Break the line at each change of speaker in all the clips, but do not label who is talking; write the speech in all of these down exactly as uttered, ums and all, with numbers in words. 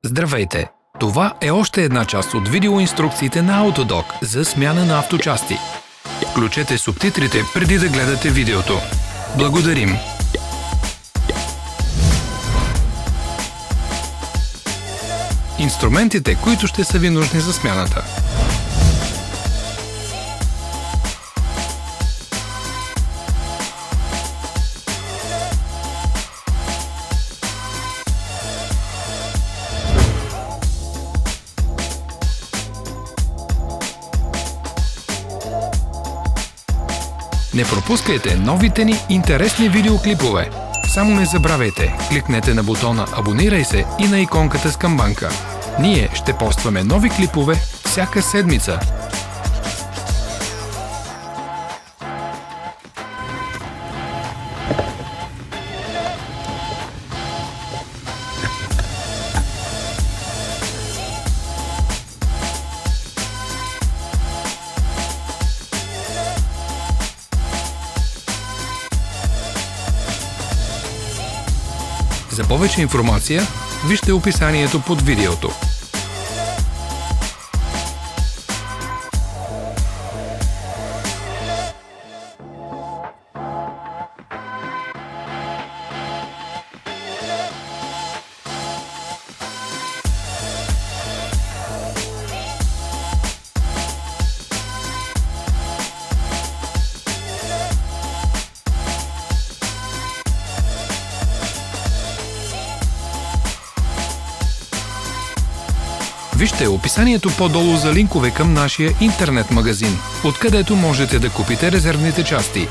Здравейте! Това е още една част от видеоинструкциите на Autodoc за смяна на авточасти. Включете субтитрите преди да гледате видеото. Благодарим! Инструментите, които ще са ви нужни за смяната. Не пропускайте новите ни интересни видеоклипове. Само не забравяйте, кликнете на бутона "Абонирай се" и на иконката с камбанка. Ние ще постваме нови клипове всяка седмица. За повече информация, вижте описанието под видеото. Вижте описанието по-долу за линкове към нашия интернет магазин, откъдето можете да купите резервните части.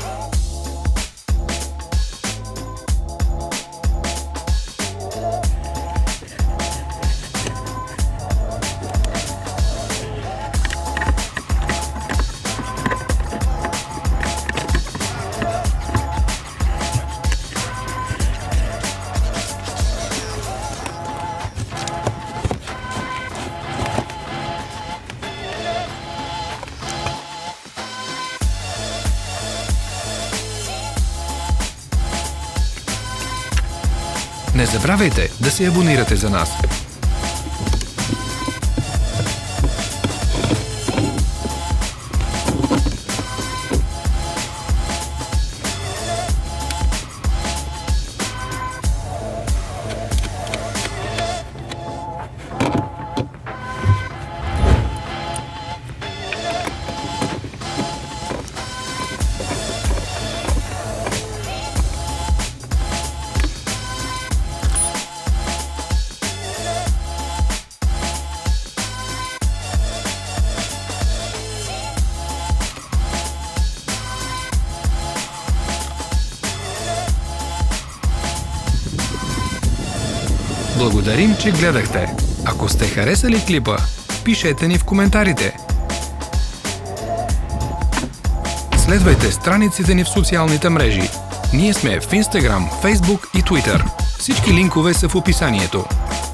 Не забравяйте да се абонирате за нас. Благодарим, че гледахте! Ако сте харесали клипа, пишете ни в коментарите. Следвайте страниците ни в социалните мрежи. Ние сме в Instagram, Facebook и Twitter. Всички линкове са в описанието.